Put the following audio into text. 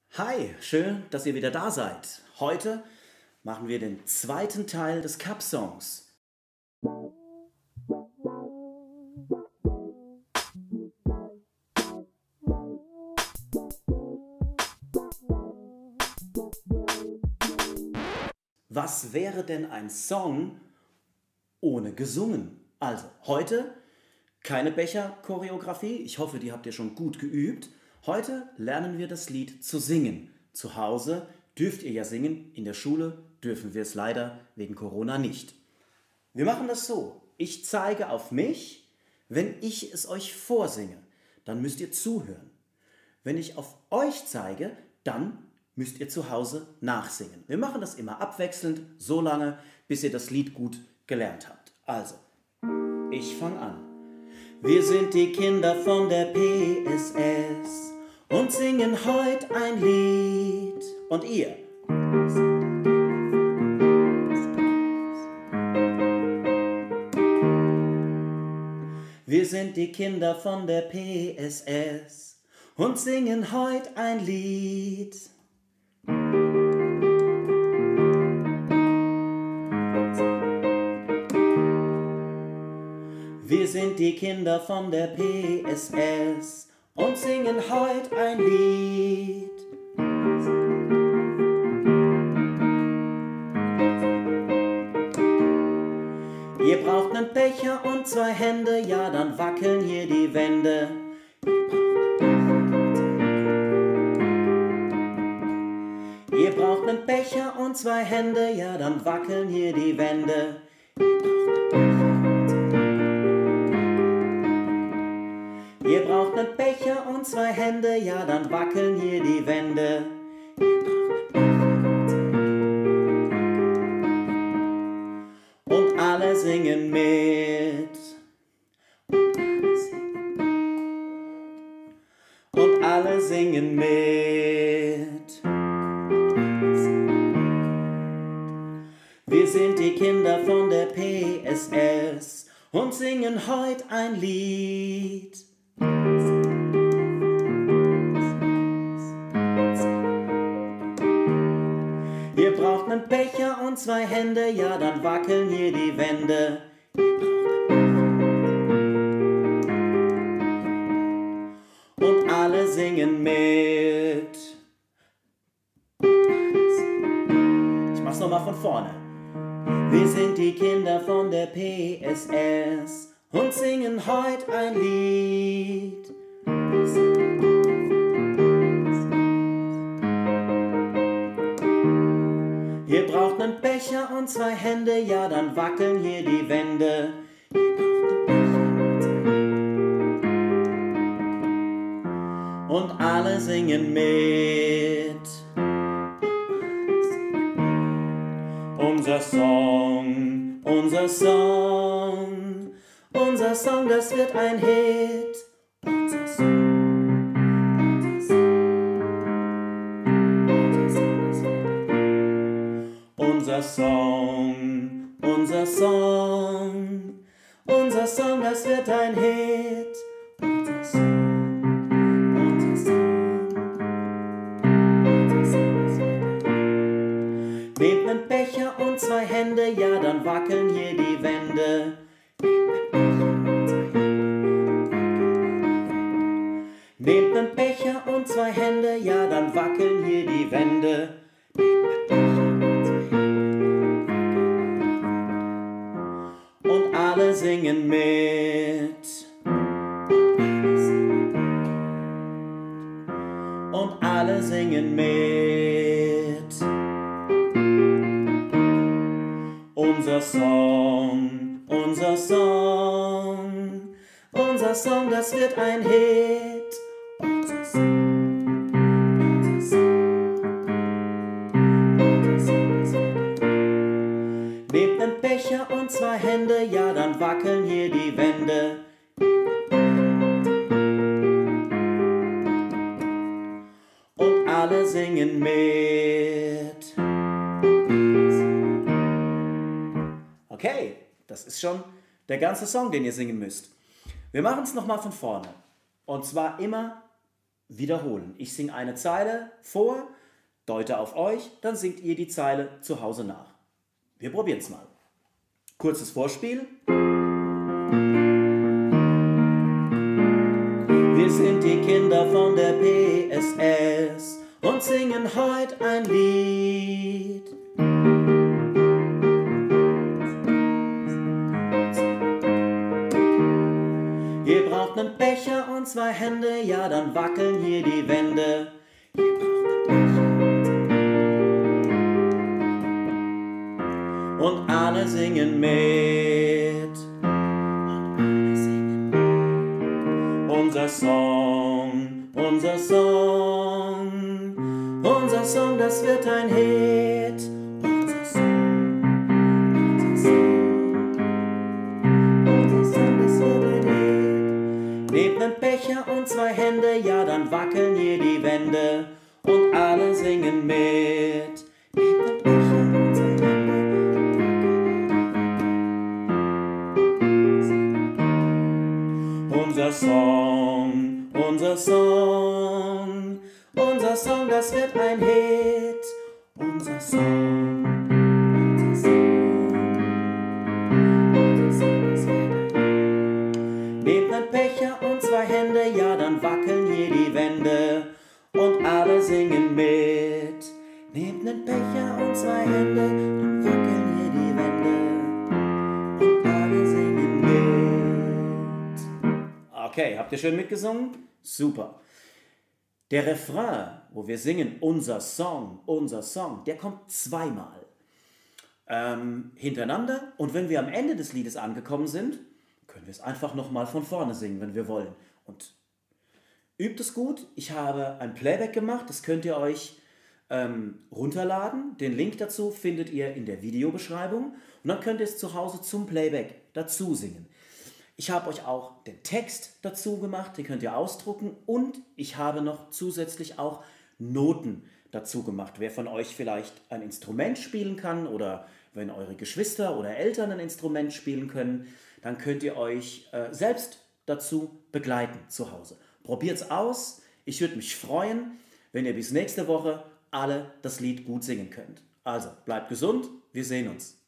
Hi, schön, dass ihr wieder da seid. Heute machen wir den zweiten Teil des Cup-Songs. Was wäre denn ein Song ohne gesungen? Also, heute keine Becher-Choreografie. Ich hoffe, die habt ihr schon gut geübt. Heute lernen wir das Lied zu singen. Zu Hause dürft ihr ja singen, in der Schule dürfen wir es leider wegen Corona nicht. Wir machen das so. Ich zeige auf mich, wenn ich es euch vorsinge, dann müsst ihr zuhören. Wenn ich auf euch zeige, dann müsst ihr zu Hause nachsingen. Wir machen das immer abwechselnd, so lange, bis ihr das Lied gut gelernt habt. Also, ich fange an. Wir sind die Kinder von der PSS und singen heute ein Lied. Und ihr? Wir sind die Kinder von der PSS und singen heute ein Lied. Wir sind die Kinder von der PSS und singen heute ein Lied. Ihr braucht einen Becher und zwei Hände, ja, dann wackeln hier die Wände. Ihr braucht einen Becher und zwei Hände, ja, dann wackeln hier die Wände. Ihr braucht einen Becher und zwei Hände, ja, dann wackeln hier die Wände. Und alle singen mit. Und alle singen mit. Wir sind die Kinder von der PSS und singen heute ein Lied. Ihr braucht einen Becher und zwei Hände, ja, dann wackeln hier die Wände. Und alle singen mit. Ich mach's nochmal von vorne. Wir sind die Kinder von der PSS und singen heute ein Lied. Ihr braucht einen Becher und zwei Hände, ja, dann wackeln hier die Wände. Und alle singen mit. Unser Song, unser Song, unser Song, das wird ein Hit. Unser Song, unser Song, unser Song, unser Song, das wird ein Hit. Unser Song, unser Song, unser Song, das wird ein Hit. Nehmt einen Becher und zwei Hände, ja, dann wackeln hier die Wände. Nehmt einen Becher und zwei Hände, ja, dann wackeln hier die Wände. Und alle singen mit. Und alle singen mit. Unser Song, unser Song, unser Song, das wird ein Hit. Unser Song, unser Song, unser Song, das wird ein Hit. Nehmt einen Becher und zwei Hände, ja, dann wackeln hier die Wände. Und alle singen mit. Okay, das ist schon der ganze Song, den ihr singen müsst. Wir machen es nochmal von vorne. Und zwar immer wiederholen. Ich singe eine Zeile vor, deute auf euch, dann singt ihr die Zeile zu Hause nach. Wir probieren es mal. Kurzes Vorspiel. Wir sind die Kinder von der PSS und singen heute ein Lied. Ihr braucht einen Becher und 2 Hände, ja, dann wackeln hier die Wände. Ihr braucht einen Becher und alle singen mit. Unser Song, unser Song, unser Song, das wird ein Hit. Unser Song, unser Song, unser Song, das wird ein Hit. Nehmt einen Becher und 2 Hände, ja, dann wackeln hier die Wände und alle singen mit. Nehmt einen Becher und 2 Hände. Unser Song, unser Song, unser Song, das wird ein Hit. Unser Song, unser Song, unser Song, das wird ein Hit. Nehmt einen Becher und 2 Hände, ja, dann wackeln hier die Wände und alle singen mit. Nehmt einen Becher und 2 Hände, dann wackeln hier die Wände und alle singen mit. Okay, habt ihr schön mitgesungen? Super. Der Refrain, wo wir singen, unser Song, der kommt 2-mal hintereinander. Und wenn wir am Ende des Liedes angekommen sind, können wir es einfach nochmal von vorne singen, wenn wir wollen. Und übt es gut. Ich habe ein Playback gemacht, das könnt ihr euch runterladen. Den Link dazu findet ihr in der Videobeschreibung. Und dann könnt ihr es zu Hause zum Playback dazu singen. Ich habe euch auch den Text dazu gemacht, den könnt ihr ausdrucken und ich habe noch zusätzlich auch Noten dazu gemacht. Wer von euch vielleicht ein Instrument spielen kann oder wenn eure Geschwister oder Eltern ein Instrument spielen können, dann könnt ihr euch selbst dazu begleiten zu Hause. Probiert's aus. Ich würde mich freuen, wenn ihr bis nächste Woche alle das Lied gut singen könnt. Also, bleibt gesund, wir sehen uns.